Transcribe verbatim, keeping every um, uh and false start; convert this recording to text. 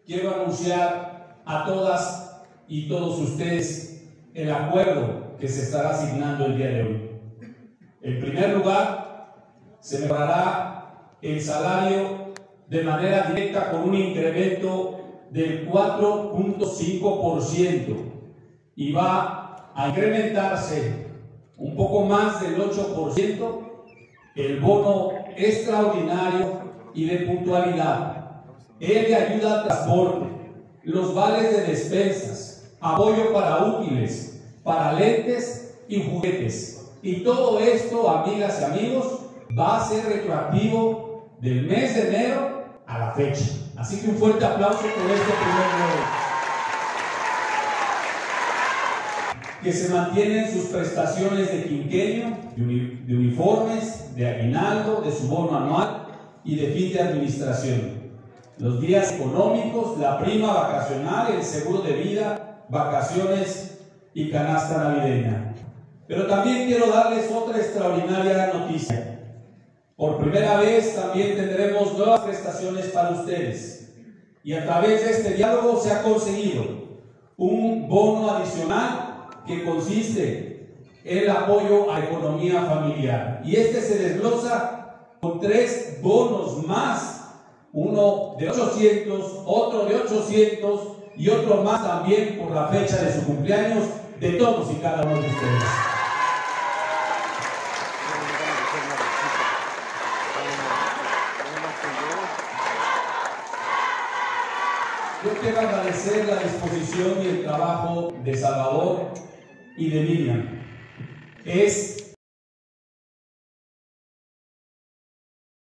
quiero anunciar a todas y todos ustedes el acuerdo que se estará asignando el día de hoy. En primer lugar, se mejorará el salario de manera directa con un incremento del cuatro punto cinco por ciento y va a incrementarse un poco más del ocho por ciento el bono extraordinario y de puntualidad, el de ayuda al transporte, los vales de despensas, apoyo para útiles, para lentes y juguetes. Y todo esto, amigas y amigos, va a ser retroactivo del mes de enero a la fecha. Así que un fuerte aplauso por este primer logro. Que se mantienen sus prestaciones de quinquenio, de, uni de uniformes, de aguinaldo, de su bono anual y de fin de administración. Los días económicos, la prima vacacional, el seguro de vida, vacaciones y canasta navideña. Pero también quiero darles otra extraordinaria noticia. Por primera vez también tendremos nuevas prestaciones para ustedes. Y a través de este diálogo se ha conseguido un bono adicional que consiste en el apoyo a la economía familiar. Y este se desglosa con tres bonos más, uno de ochocientos, otro de ochocientos y otro más también por la fecha de su cumpleaños de todos y cada uno de ustedes. Yo quiero agradecer la disposición y el trabajo de Salvador y de Miriam. Es